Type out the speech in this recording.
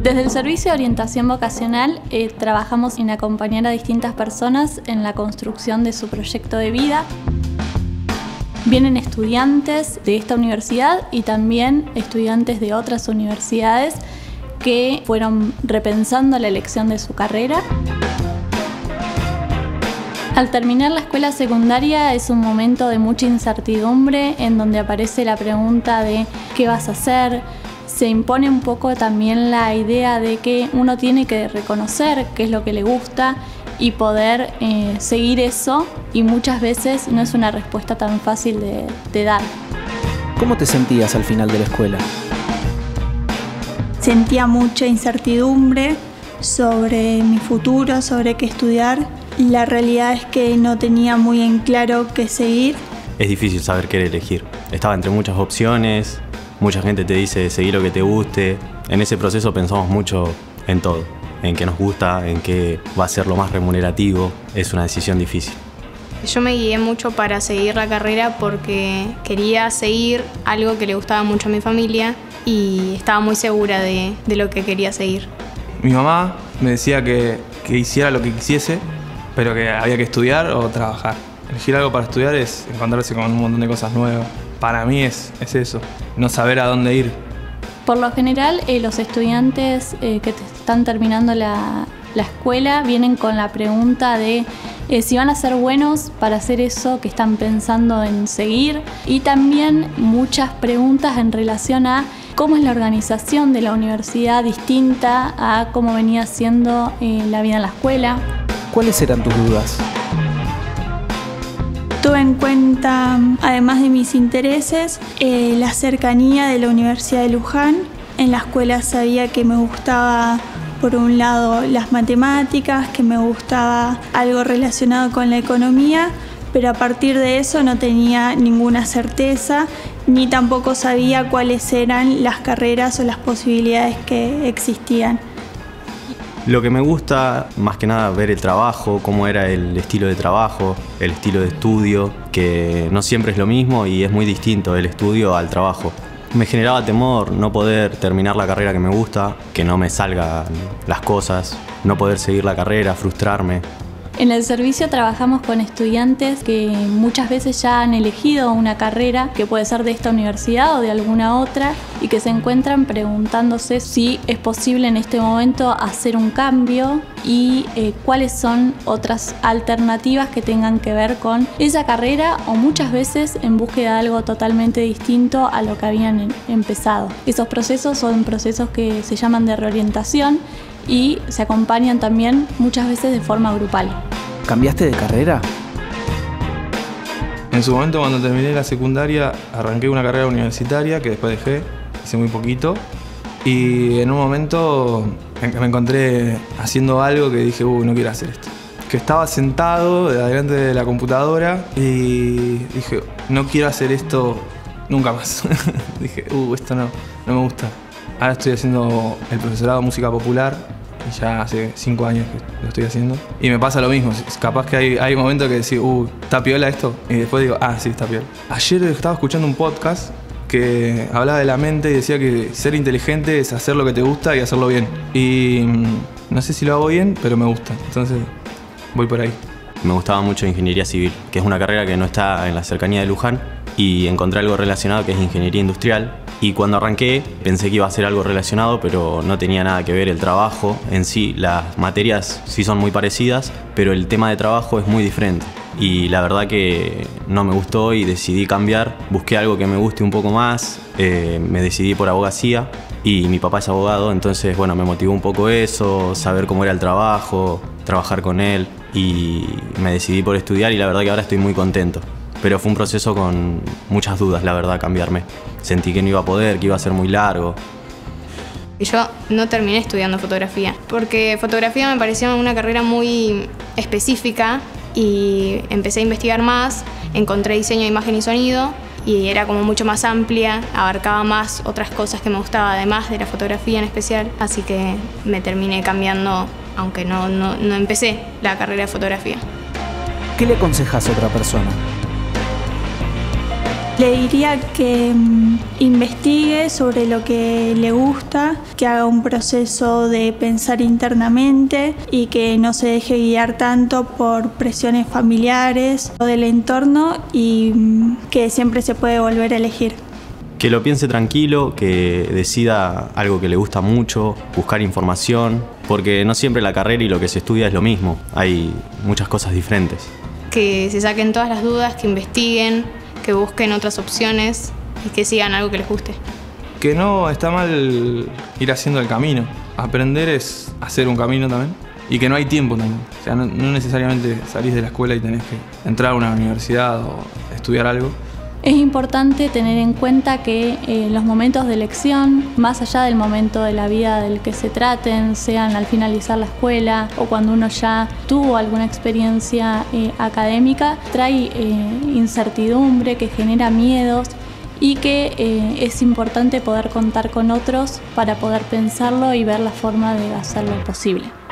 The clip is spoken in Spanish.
Desde el Servicio de Orientación Vocacional trabajamos en acompañar a distintas personas en la construcción de su proyecto de vida. Vienen estudiantes de esta universidad y también estudiantes de otras universidades que fueron repensando la elección de su carrera. Al terminar la escuela secundaria es un momento de mucha incertidumbre en donde aparece la pregunta de ¿qué vas a hacer? Se impone un poco también la idea de que uno tiene que reconocer qué es lo que le gusta y poder seguir eso, y muchas veces no es una respuesta tan fácil de dar. ¿Cómo te sentías al final de la escuela? Sentía mucha incertidumbre sobre mi futuro, sobre qué estudiar. La realidad es que no tenía muy en claro qué seguir. Es difícil saber qué elegir. Estaba entre muchas opciones, mucha gente te dice seguir lo que te guste. En ese proceso pensamos mucho en todo, en qué nos gusta, en qué va a ser lo más remunerativo. Es una decisión difícil. Yo me guié mucho para seguir la carrera porque quería seguir algo que le gustaba mucho a mi familia y estaba muy segura de lo que quería seguir. Mi mamá me decía que hiciera lo que quisiese, pero que había que estudiar o trabajar. Elegir algo para estudiar es encontrarse con un montón de cosas nuevas. Para mí es eso, no saber a dónde ir. Por lo general, los estudiantes que están terminando la escuela vienen con la pregunta de si van a ser buenos para hacer eso que están pensando en seguir, y también muchas preguntas en relación a cómo es la organización de la universidad distinta a cómo venía siendo la vida en la escuela. ¿Cuáles eran tus dudas? Tuve en cuenta, además de mis intereses, la cercanía de la Universidad de Luján. En la escuela sabía que me gustaba, por un lado, las matemáticas, que me gustaba algo relacionado con la economía, pero a partir de eso no tenía ninguna certeza, ni tampoco sabía cuáles eran las carreras o las posibilidades que existían. Lo que me gusta, más que nada, ver el trabajo, cómo era el estilo de trabajo, el estilo de estudio, que no siempre es lo mismo y es muy distinto el estudio al trabajo. Me generaba temor no poder terminar la carrera que me gusta, que no me salgan las cosas, no poder seguir la carrera, frustrarme. En el servicio trabajamos con estudiantes que muchas veces ya han elegido una carrera que puede ser de esta universidad o de alguna otra y que se encuentran preguntándose si es posible en este momento hacer un cambio y cuáles son otras alternativas que tengan que ver con esa carrera, o muchas veces en búsqueda de algo totalmente distinto a lo que habían empezado. Esos procesos son procesos que se llaman de reorientación y se acompañan también muchas veces de forma grupal. ¿Cambiaste de carrera? En su momento, cuando terminé la secundaria, arranqué una carrera universitaria que después dejé, hice muy poquito. Y en un momento me encontré haciendo algo que dije, no quiero hacer esto. Que estaba sentado delante de la computadora y dije, no quiero hacer esto nunca más. Dije, esto no me gusta. Ahora estoy haciendo el profesorado de música popular y ya hace 5 años que lo estoy haciendo. Y me pasa lo mismo, capaz que hay momentos que decís, ¿está piola esto? Y después digo, sí, está piola. Ayer estaba escuchando un podcast que hablaba de la mente y decía que ser inteligente es hacer lo que te gusta y hacerlo bien. Y no sé si lo hago bien, pero me gusta, entonces voy por ahí. Me gustaba mucho ingeniería civil, que es una carrera que no está en la cercanía de Luján, y encontré algo relacionado que es ingeniería industrial. Y cuando arranqué pensé que iba a ser algo relacionado, pero no tenía nada que ver el trabajo en sí. Las materias sí son muy parecidas, pero el tema de trabajo es muy diferente. Y la verdad que no me gustó y decidí cambiar. Busqué algo que me guste un poco más, me decidí por abogacía y mi papá es abogado, entonces me motivó un poco eso, saber cómo era el trabajo, trabajar con él, y me decidí por estudiar y la verdad que ahora estoy muy contento. Pero fue un proceso con muchas dudas, la verdad, cambiarme. Sentí que no iba a poder, que iba a ser muy largo. Yo no terminé estudiando fotografía, porque fotografía me parecía una carrera muy específica y empecé a investigar más, encontré diseño de imagen y sonido y era como mucho más amplia, abarcaba más otras cosas que me gustaba, además de la fotografía en especial, así que me terminé cambiando, aunque no empecé la carrera de fotografía. ¿Qué le aconsejas a otra persona? Le diría que investigue sobre lo que le gusta, que haga un proceso de pensar internamente y que no se deje guiar tanto por presiones familiares o del entorno y que siempre se puede volver a elegir. Que lo piense tranquilo, que decida algo que le gusta mucho, buscar información, porque no siempre la carrera y lo que se estudia es lo mismo, hay muchas cosas diferentes. Que se saquen todas las dudas, que investiguen, que busquen otras opciones y que sigan algo que les guste. Que no está mal ir haciendo el camino. Aprender es hacer un camino también. Y que no hay tiempo también. O sea, no necesariamente salís de la escuela y tenés que entrar a una universidad o estudiar algo. Es importante tener en cuenta que los momentos de elección, más allá del momento de la vida del que se traten, sean al finalizar la escuela o cuando uno ya tuvo alguna experiencia académica, trae incertidumbre, que genera miedos y que es importante poder contar con otros para poder pensarlo y ver la forma de hacerlo posible.